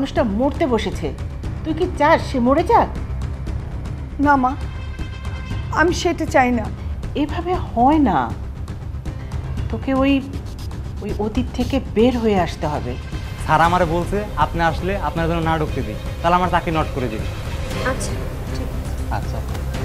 মানুষটা মরতে বসেছে, তুই কি চাস সে মরে যাক? না মা, আমি সেটা চাই না। এভাবে হয় না, তোকে ওই ওই অতীত থেকে বের হয়ে আসতে হবে। স্যার আমারে বলছে আপনি আসলে আপনার জন্য না ঢুকতে দিই, তাহলে আমার চাকরি নোট করে দিন। আচ্ছা ঠিক আচ্ছা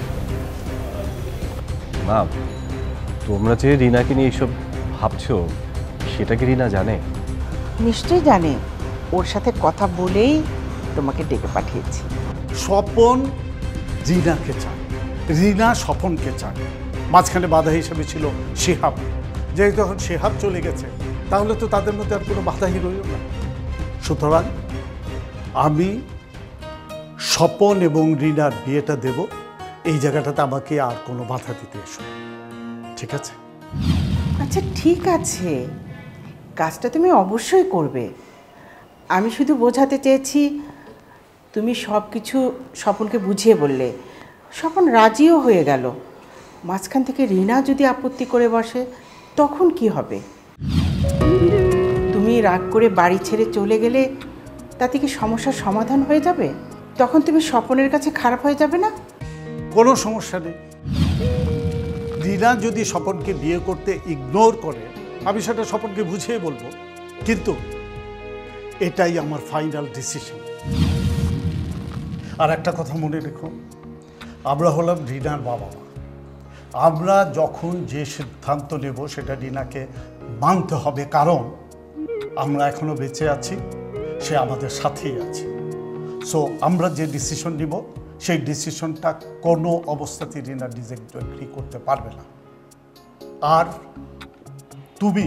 মা, তোমরা যে রিনাকে নিয়ে এইসব ভাবছো সেটা কি রিনা জানে? নিশ্চয়ই জানে, ওর সাথে কথা বলেই তোমাকে ডেকে পাঠিয়েছি। স্বপন রিনাকে চায়, রিনা স্বপনকে চায়। মাঝখানে বাধা হিসেবে ছিল শিহাব। যেহেতু এখন শিহাব চলে গেছে, তাহলে তো তাদের মধ্যে আর কোনো বাধাই রইল না। সুতরাং আমি স্বপন এবং রিনার বিয়েটা দেব। এই জায়গাটাতে আমাকে আর কোনো বাধা দিতে এসো, ঠিক আছে? আচ্ছা ঠিক আছে, কাজটা তুমি অবশ্যই করবে। আমি শুধু বোঝাতে চেয়েছি, তুমি সব কিছু স্বপনকে বুঝিয়ে বললে, স্বপন রাজিও হয়ে গেল। মাঝখান থেকে রিনা যদি আপত্তি করে বসে তখন কি হবে? তুমি রাগ করে বাড়ি ছেড়ে চলে গেলে তাতে কি সমস্যার সমাধান হয়ে যাবে? তখন তুমি স্বপনের কাছে খারাপ হয়ে যাবে না? কোনো সমস্যা নেই। রিনা যদি স্বপনকে বিয়ে করতে ইগনোর করে, আমি সেটা স্বপনকে বুঝিয়ে বলবো, কিন্তু এটাই আমার ফাইনাল ডিসিশন। আর একটা কথা মনে রেখো, আমরা হলাম রিনার বাবা মা। আমরা যখন যে সিদ্ধান্ত নেব সেটা রিনাকে মানতে হবে, কারণ আমরা এখনো বেঁচে আছি, সে আমাদের সাথেই আছে। সো আমরা যে ডিসিশন নিব সেই ডিসিশনটা কোনো অবস্থাতেই রিনা ডিজেক্ট এগ্রি করতে পারবে না। আর তুমি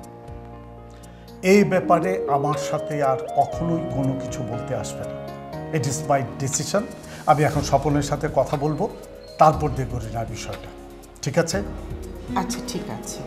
এই ব্যাপারে আমার সাথে আর কখনোই কোনো কিছু বলতে আসবে না। It is my decision. আমি এখন স্বপনের সাথে কথা বলবো, তারপর দেখব রিনার বিষয়টা, ঠিক আছে? আচ্ছা ঠিক আছে।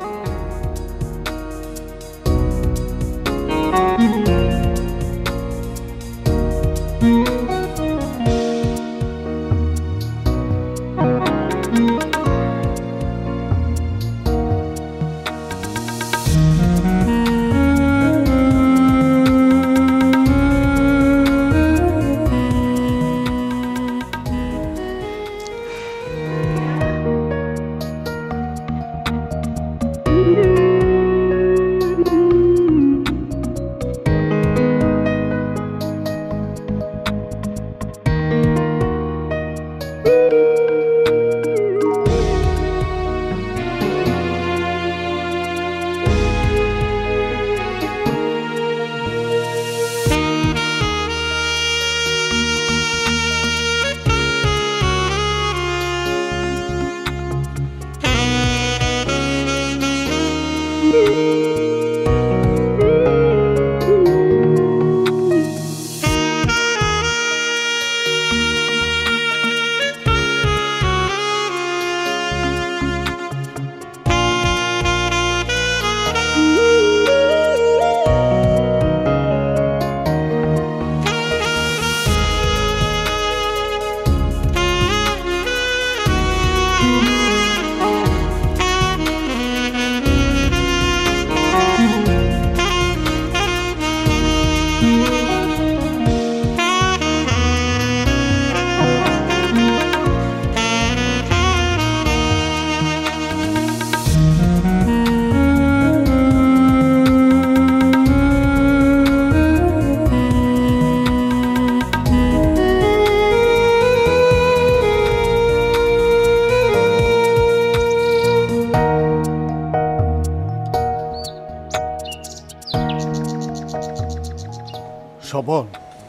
স্বপন,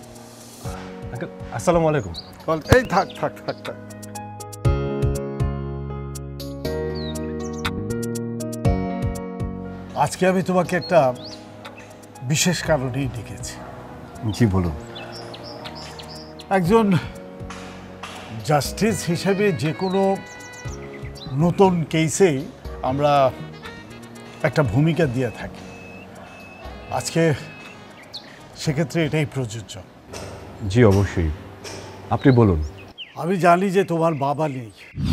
আসসালামু আলাইকুম। এই থাক থাক থাক থাক। আজকে আমি তোমাকে একটা বিশেষ কারণেই ডেকেছি। জি বলুন। একজন জাস্টিস হিসেবে যে কোনো নতুন কেসেই আমরা একটা ভূমিকা দিয়ে থাকি, আজকে সেক্ষেত্রে এটাই প্রযোজ্য। জি অবশ্যই, আপনি বলুন। আমি জানি যে তোমার বাবা নেই,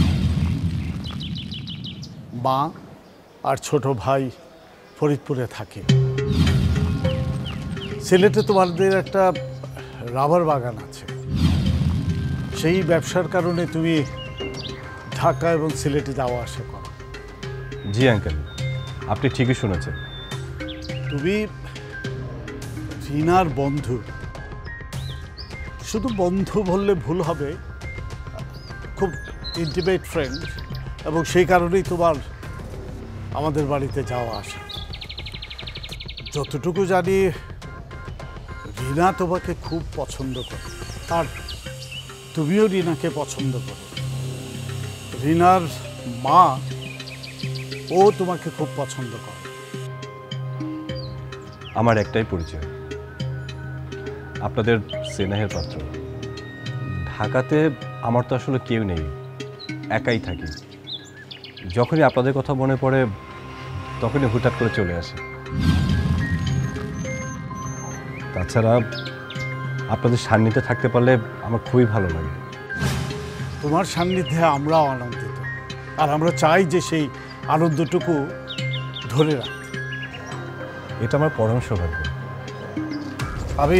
মা আর ছোট ভাই ফরিদপুরে থাকে। সিলেটে তোমাদের একটা রাবার বাগান আছে, সেই ব্যবসার কারণে তুমি ঢাকা এবং সিলেটে যাওয়া আসা করো। জি আঙ্কেল, আপনি ঠিকই শুনেছেন। তুমি রিনার বন্ধু, শুধু বন্ধু বললে ভুল হবে, খুব ইন্টিমেট ফ্রেন্ড, এবং সেই কারণেই তোমার আমাদের বাড়িতে যাওয়া আসা। যতটুকু জানি রিনা তোমাকে খুব পছন্দ করে, আর তুমিও রিনাকে পছন্দ করো। রিনার মা ও তোমাকে খুব পছন্দ করে। আমার একটাই পরিচয়, আপনাদের স্নেহের পাত্র। ঢাকাতে আমার তো আসলে কেউ নেই, একাই থাকি। যখনই আপনাদের কথা মনে পড়ে তখনই হুটহাট করে চলে আসে। তাছাড়া আপনাদের সান্নিধ্যে থাকতে পারলে আমার খুবই ভালো লাগে। তোমার সান্নিধ্যে আমরাও আনন্দিত, আর আমরা চাই যে সেই আনন্দটুকু ধরে রাখতে। এটা আমার পরম সৌভাগ্য। আমি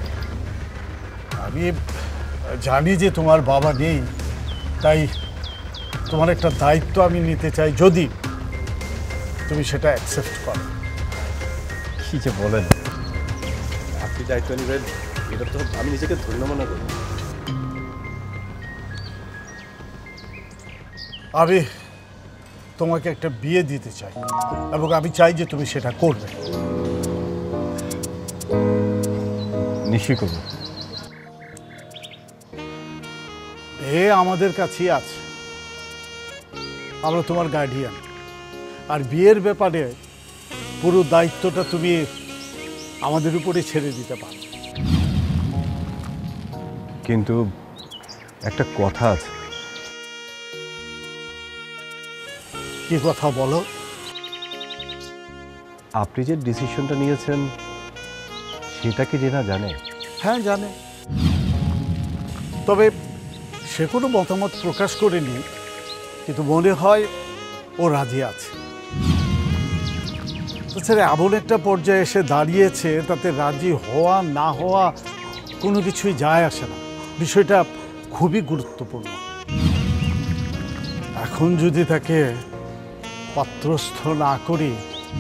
জানি যে তোমার বাবা নেই, তাই তোমার একটা দায়িত্ব আমি নিতে চাই, যদি তুমি সেটা অ্যাকসেপ্ট করো। কি যে বলেন, আপনি দায়িত্ব নেবেন, এটা তো আমি নিজেকে ধন্য মনে করি। আমি তোমাকে একটা বিয়ে দিতে চাই, এবং আমি চাই যে তুমি সেটা করবে। নিশ্চয়ই করব। এ আমাদের কাছেই আছে, আমরা তোমার গার্ডিয়ান, আর বিয়ের ব্যাপারে পুরো দায়িত্বটা তুমি আমাদের উপরে ছেড়ে দিতে পারো। কিন্তু একটা কথা আছে। কি কথা বলো? আপনি যে ডিসিশনটা নিয়েছেন সেটা কি রিনা জানে? হ্যাঁ, জানে, তবে সে কোনো মতামত প্রকাশ করেনি, কিন্তু মনে হয় ও রাজি আছে। তাছাড়া এমন একটা পর্যায়ে এসে দাঁড়িয়েছে, তাতে রাজি হওয়া না হওয়া কোনো কিছুই যায় আসে না। বিষয়টা খুবই গুরুত্বপূর্ণ। এখন যদি তাকে পাত্রস্থ না করি,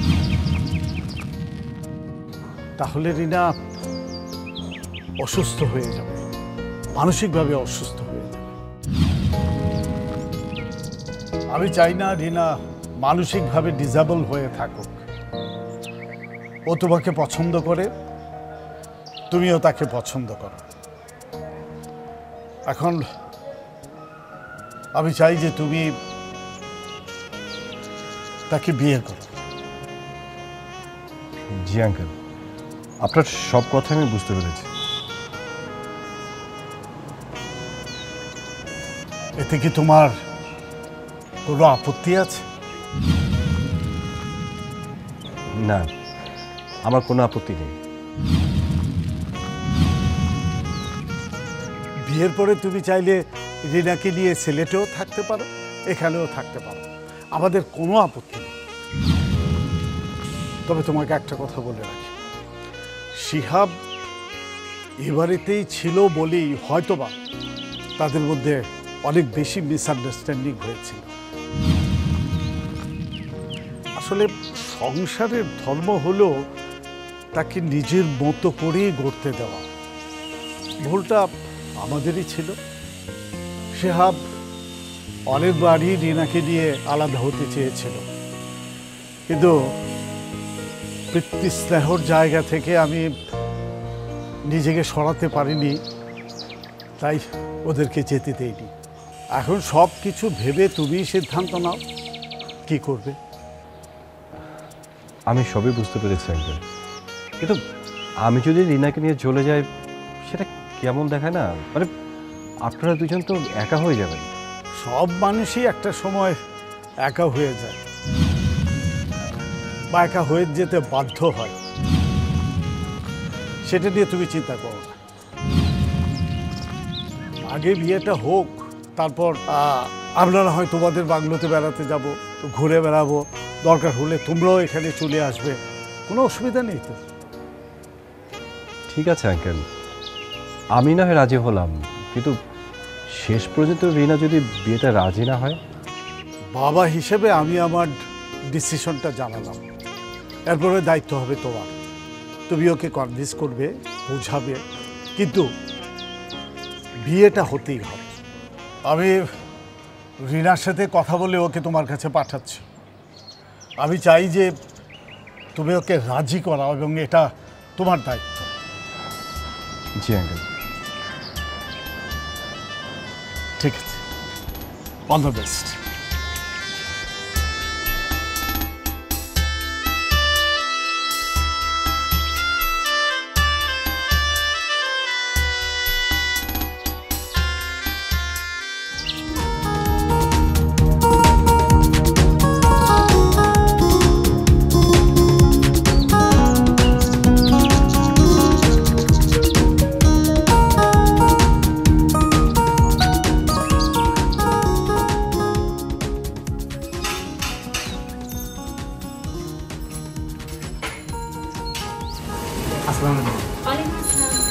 তাহলে রিনা অসুস্থ হয়ে যাবে, মানসিকভাবে অসুস্থ হয়ে যাবে। আমি চাই না রিনা মানসিকভাবে ডিসেবল হয়ে থাকুক। ও তোমাকে পছন্দ করে, তুমিও তাকে পছন্দ করো। এখন আমি চাই যে তুমি তাকে বিয়ে করো। জি আঙ্কেল, আপনার সব কথা আমি বুঝতে পেরেছি। এতে কি তোমার কোনো আপত্তি আছে? না, আমার কোনো আপত্তি নেই। বিয়ের পরে তুমি চাইলে রিনাকে নিয়ে সিলেটেও থাকতে পারো, এখানেও থাকতে পারো, আমাদের কোনো আপত্তি নেই। তবে তোমাকে একটা কথা বলে রাখি, শিহাব এবারেতেই ছিল বলেই হয়তোবা তাদের মধ্যে অনেক বেশি মিসআন্ডারস্ট্যান্ডিং হয়েছিল। আসলে সংসারের ধর্ম হলো তাকে নিজের মতো করেই গড়তে দেওয়া। ভুলটা আমাদেরই ছিল। শিহাব অনেকবারই রিনাকে নিয়ে আলাদা হতে চেয়েছিল, কিন্তু পিতৃ স্নেহর জায়গা থেকে আমি নিজেকে সরাতে পারিনি, তাই ওদেরকে যেতে দেইনি। এখন সব কিছু ভেবে তুমি সিদ্ধান্ত নাও কি করবে। আমি সবই বুঝতে পেরেছি আঙ্কেল, কিন্তু আমি যদি রিনাকে নিয়ে চলে যাই সেটা কেমন দেখায় না? মানে আপনারা দুজন তো একা হয়ে যাবেন। সব মানুষই একটা সময় একা হয়ে যায়, বা একা হয়ে যেতে বাধ্য হয়। সেটা নিয়ে তুমি চিন্তা করো না। আগে বিয়েটা হোক, তারপর আমরা না হয় তোমাদের বাংলোতে বেড়াতে যাব, তো ঘুরে বেড়াবো, দরকার হলে তোমরাও এখানে চলে আসবে, কোনো অসুবিধা নেই তো। ঠিক আছে আঙ্কেল, আমি না হয় রাজি হলাম, কিন্তু শেষ পর্যন্ত রিনা যদি বিয়েটা রাজি না হয়? বাবা হিসেবে আমি আমার ডিসিশনটা জানালাম, এরপরে দায়িত্ব হবে তোমার। তুমি ওকে কনভিন্স করবে, বোঝাবে, কিন্তু বিয়েটা হতেই হবে। আমি রিনার সাথে কথা বলে ওকে তোমার কাছে পাঠাচ্ছি। আমি চাই যে তুমি ওকে রাজি করাও এবং এটা তোমার দায়িত্ব। জি আঙ্কেল। ঠিক আছে, অল দ্য বেস্ট। আসসালামু আলাইকুম। ওয়ালাইকুম আসসালাম।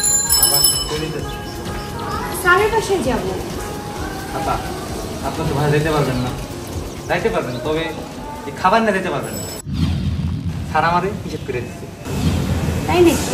স্যারের বাসায় যাব। আপা, আপনি তো ভালো যেতে পারবেন না। যাইতে পারবেন, তবে এই খাবার না দিতে পারবেন না। স্যার আমারে হিসেব করে দিচ্ছে। তাই নাকি?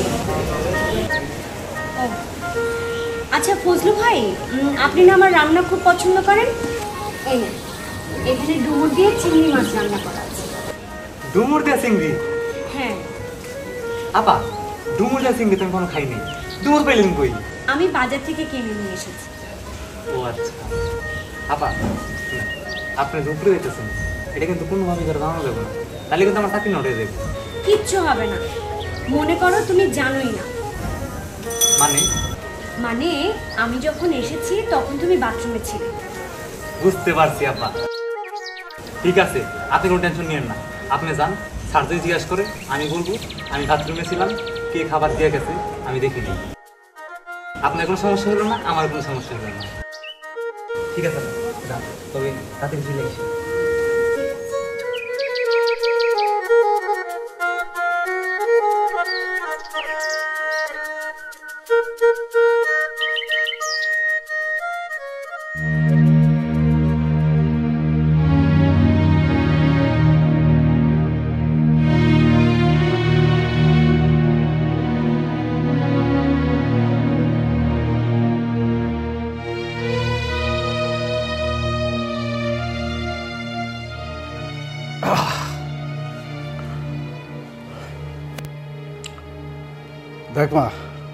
ও, আচ্ছা ফজলু ভাই, আপনি না আমার রান্না খুব পছন্দ করেন। এই না, এখানে ডুমুর দিয়ে চিংড়ি মাছ রান্না করা আছে। ডুমুর দিয়ে চিংড়ি? হ্যাঁ, আপা, ডুমুর দিয়ে চিংড়ি তো আমি কোনো খাইনি। ডুমুর পাইলেন কই? আমি বাজার থেকে কিনে নিয়ে এসেছি। ও আচ্ছা। আপা, শুনেন, আপনি যে উপরে যেতেছেন, এটা কিন্তু কোনোভাবে করে জানানো যাবে না। তাহলে কিন্তু আমার চাকরি নড়ে যাবে। কিচ্ছু হবে না, মনে করো তুমি জানোই না। মানে? মানে আমি যখন এসেছি তখন তুমি বাথরুমে ছিলে। বুঝতে পারছি আপা। ঠিক আছে, আপনি কোনো টেনশন নিয়েন না। আপনি যান, স্যার যদি জিজ্ঞাসা করে আমি বলবো আমি বাথরুমে ছিলাম, কে খাবার দিয়ে গেছে আমি দেখিনি। আপনার কোনো সমস্যা হলো না, আমার কোনো সমস্যা হলো না। ঠিক আছে, যান, তবে তাড়াতাড়ি চলে এসে। দেখ মা,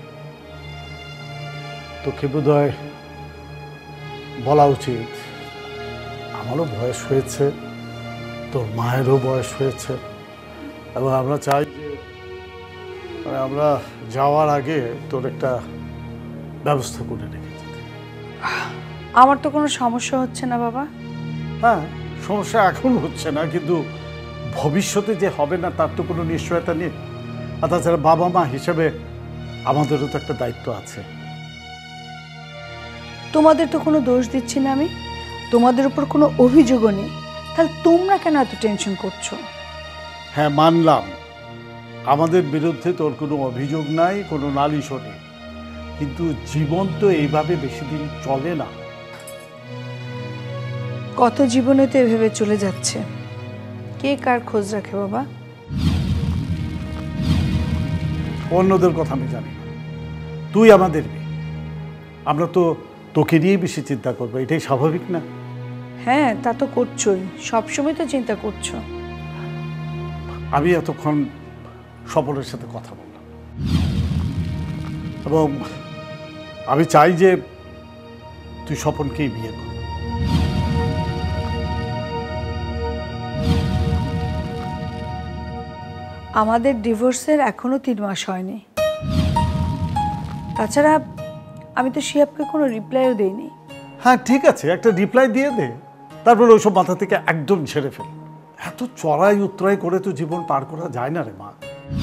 তোকে বোধহয় বলা উচিত, আমারও বয়স হয়েছে, তোর মায়েরও বয়স হয়েছে, এবং আমরা চাই যে আমরা যাওয়ার আগে তোর একটা ব্যবস্থা করে রেখে যেতে। আমার তো কোনো সমস্যা হচ্ছে না বাবা। হ্যাঁ, সমস্যা এখন হচ্ছে না, কিন্তু ভবিষ্যতে যে হবে না তার তো কোনো নিশ্চয়তা নেই। আর তাছাড়া বাবা মা হিসেবে আমাদেরও তো একটা দায়িত্ব আছে। তোমাদের তো কোনো দোষ দিচ্ছি না আমি, তোমাদের উপর কোনো অভিযোগও নেই, তাহলে তোমরা কেন এত টেনশন করছো? হ্যাঁ, মানলাম আমাদের বিরুদ্ধে তোর কোনো অভিযোগ নাই, কোনো নালিশও নেই, কিন্তু জীবন তো এইভাবে বেশি দিন চলে না। কত জীবনে তো এভাবে চলে যাচ্ছে, কে কার খোঁজ রাখে বাবা? অন্যদের কথা আমি জানি না, তুই আমাদের মেয়ে, আমরা তো তোকে নিয়েই বেশি চিন্তা করবো, এটাই স্বাভাবিক না? হ্যাঁ, তা তো করছোই, সবসময় তো চিন্তা করছো। আমি এতক্ষণ স্বপনের সাথে কথা বললাম এবং আমি চাই যে তুই স্বপনকেই বিয়ে কর। আমাদের ডিভোর্সের এখনো 3 মাস হয়নি। তাছাড়া আমি তো শিহাবকে কোনো রিপ্লাইও দেইনি। হ্যাঁ ঠিক আছে, একটা রিপ্লাই দিয়ে দে, তারপরে ওইসব মাথা থেকে একদম ছেড়ে ফেল। এত চড়াই উতরাই করে তো জীবন পার করা যায় না রে মা।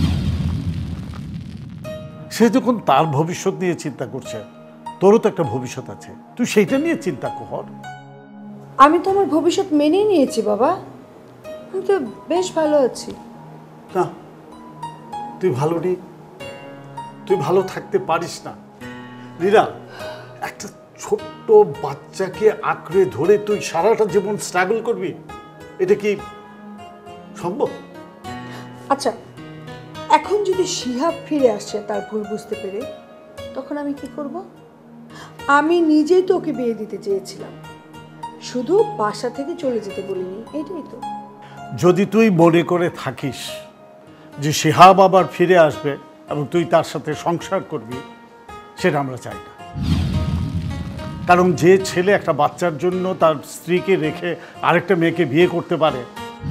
সে যখন তার ভবিষ্যৎ নিয়ে চিন্তা করছে, তোরও তো একটা ভবিষ্যৎ আছে, তুই সেইটা নিয়ে চিন্তা কর। আমি তো আমার ভবিষ্যৎ মেনেই নিয়েছি বাবা, আমি তো বেশ ভালো আছি। না, তুই ভালো নেই, তুই ভালো থাকতে পারিস না, রিনা, একটা ছোট্ট বাচ্চাকে আঁকড়ে ধরে তুই সারাটা জীবন স্ট্রাগল করবি, এটা কি সম্ভব? আচ্ছা, এখন যদি শিহাব ফিরে আসে তার ভুল বুঝতে পেরে, তখন আমি কি করব? আমি নিজেই তো ওকে বিয়ে দিতে চেয়েছিলাম, শুধু বাসা থেকে চলে যেতে বলিনি, এটাই তো। যদি তুই মনে করে থাকিস যে শিহাব আবার ফিরে আসবে এবং তুই তার সাথে সংসার করবি, সেটা আমরা চাই না। কারণ যে ছেলে একটা বাচ্চার জন্য তার স্ত্রীকে রেখে আরেকটা মেয়েকে বিয়ে করতে পারে,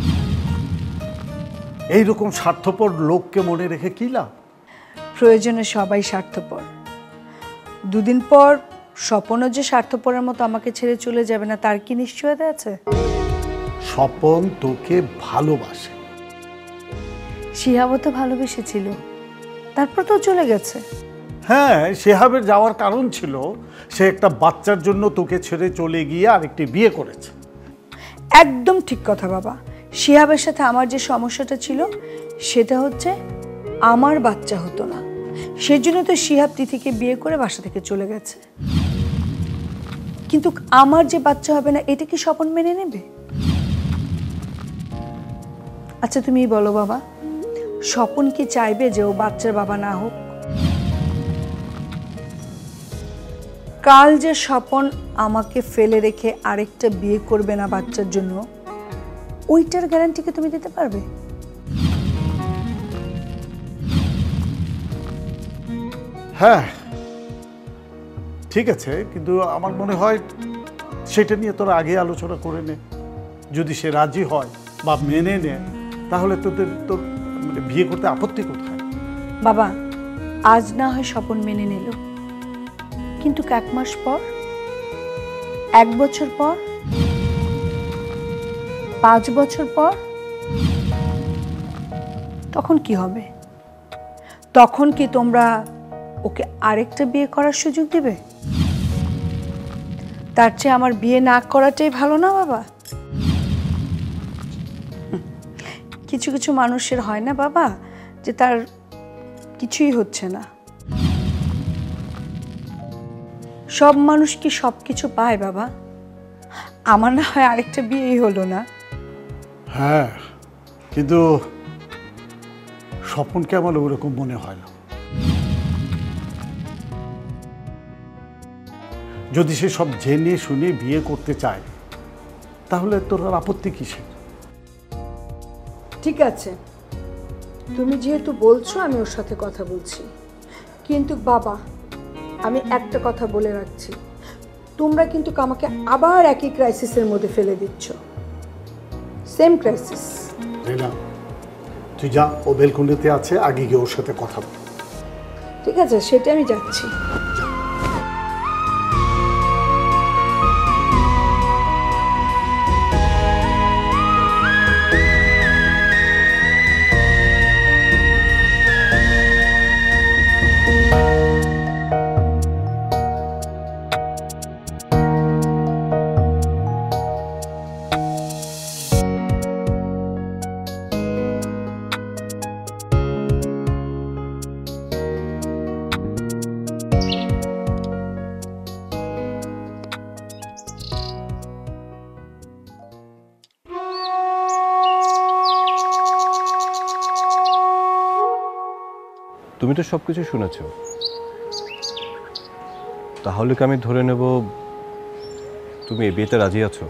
এইরকম স্বার্থপর লোককে মনে রেখে কি লাভ? প্রয়োজনে সবাই স্বার্থপর। দুদিন পর স্বপনও যে স্বার্থপরের মতো আমাকে ছেড়ে চলে যাবে না, তার কি নিশ্চয়তা আছে? স্বপন তোকে ভালোবাসে। শিহাবও তো ভালোবেসেছিল, তারপর তো চলে গেছে। হ্যাঁ, শিহাবের যাওয়ার কারণ ছিল সে একটা বাচ্চার জন্য তোকে ছেড়ে চলে গিয়ে আরেকটি বিয়ে করেছে। একদম ঠিক কথা বাবা। শিহাবের সাথে আমার যে সমস্যাটা ছিল সেটা হচ্ছে আমার বাচ্চা হতো না, সেজন্য তো শিহাব তিথিকে বিয়ে করে বাসা থেকে চলে গেছে। কিন্তু আমার যে বাচ্চা হবে না, এটা কি স্বপন মেনে নেবে? আচ্ছা তুমি বলো বাবা, স্বপন কি চাইবে যে ও বাচ্চার বাবা না হোক? কাল যে স্বপন আমাকে ফেলে রেখে আরেকটা বিয়ে করবে না বাচ্চার জন্য, ওইটার গ্যারান্টি কি তুমি দিতে পারবে? হ্যাঁ ঠিক আছে, কিন্তু আমার মনে হয় সেটা নিয়ে তোরা আগে আলোচনা করে নে। যদি সে রাজি হয় বা মেনে নেয়, তাহলে তোর মানে বিয়ে করতে আপত্তি কোথায়? বাবা, আজ না হয় স্বপন মেনে নিল, কিন্তু 1 মাস পর, 1 বছর পর, 5 বছর পর, তখন কি হবে? তখন কি তোমরা ওকে আরেকটা বিয়ে করার সুযোগ দিবে? তার চেয়ে আমার বিয়ে না করাটাই ভালো না বাবা? কিছু কিছু মানুষের হয় না বাবা, যে তার কিছুই হচ্ছে না। সব মানুষ কি সব কিছু পায় বাবা? আমার না হয় আরেকটা বিয়েই হলো না। হ্যাঁ, কিন্তু স্বপনকে আমার ওরকম মনে হয় না। যদি সে সব জেনে শুনে বিয়ে করতে চায়, তাহলে তোর আর আপত্তি কিসের? ঠিক আছে, তুমি যেহেতু বলছো আমি ওর সাথে কথা বলছি, কিন্তু বাবা আমি একটা কথা বলে রাখছি, তোমরা কিন্তু আমাকে আবার একই ক্রাইসিসের মধ্যে ফেলে দিচ্ছ। Same crisis. না, তুই যা, ও বেলকুনিতে আছে, আগে গিয়ে ওর সাথে কথা বল। ঠিক আছে, সেটা আমি যাচ্ছি। তুমি তো সব কিছু শুনেছ, তাহলে কি আমি ধরে নেব তুমি এই বিয়েতে রাজি আছো?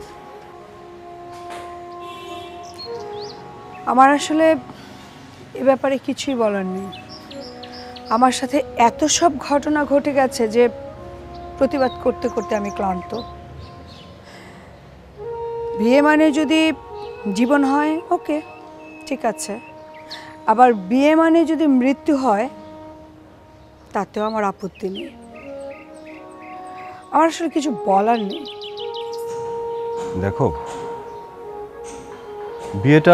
আমার আসলে এ ব্যাপারে কিছুই বলার নেই। আমার সাথে এত সব ঘটনা ঘটে গেছে যে প্রতিবাদ করতে করতে আমি ক্লান্ত। বিয়ে মানে যদি জীবন হয়, ওকে ঠিক আছে, আবার বিয়ে মানে যদি মৃত্যু হয়, তাতেও আমার আপত্তি নেই। আমার আসলে কিছু বলার নেই। দেখো, বিয়েটা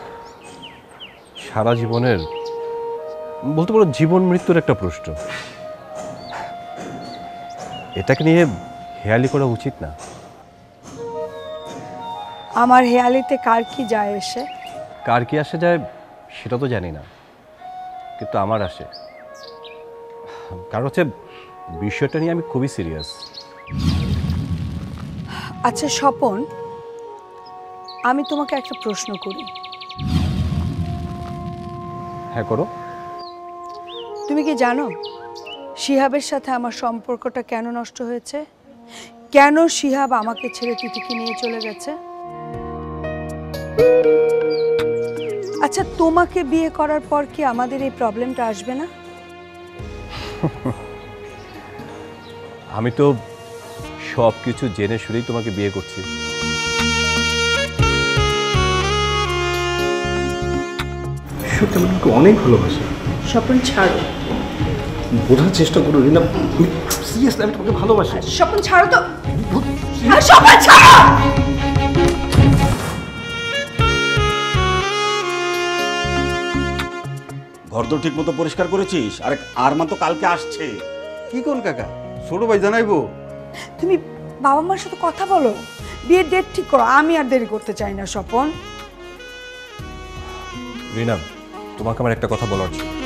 সারা জীবনের, বলতে পারো জীবন মৃত্যুর একটা প্রশ্ন। এটাকে নিয়ে হেয়ালি করা উচিত না। আমার হেয়ালিতে কার কি যায় এসে? কার কি আসে যায় সেটা তো জানি না, কিন্তু আমার আসে। কারণ হচ্ছে বিষয়টা নিয়ে আমি খুবই সিরিয়াস। আচ্ছা স্বপন, আমি তোমাকে একটা প্রশ্ন করি। হ্যাঁ করো। তুমি কি জানো শিহাবের সাথে আমার সম্পর্কটা কেন নষ্ট হয়েছে? কেন শিহাব আমাকে ছেড়ে তিথিকে নিয়ে চলে গেছে? আচ্ছা, তোমাকে বিয়ে করার পর কি আমাদের এই প্রবলেমটা আসবে না? আমি তো সব কিছু জেনে শুনেই তোমাকে বিয়ে করছি। সত্যি আমি তোমাকে অনেক ভালোবাসি। স্বপন ছাড়ো, বোঝার চেষ্টা করো রিনা, আমি সিরিয়াসলি আমি তোমাকে ভালোবাসি। স্বপন ছাড়ো তো, স্বপন ছাড়ো। ঘর তো ঠিক মতো পরিষ্কার করেছিস? আরে আরমান তো কালকে আসছে। কি কোন কাকা, ছোট ভাই জানাইবো? তুমি বাবা মার সাথে কথা বলো, বিয়ের ডেট ঠিক করো। আমি আর দেরি করতে চাই না স্বপন। রিনা, তোমাকে আমার একটা কথা বলার ছিল।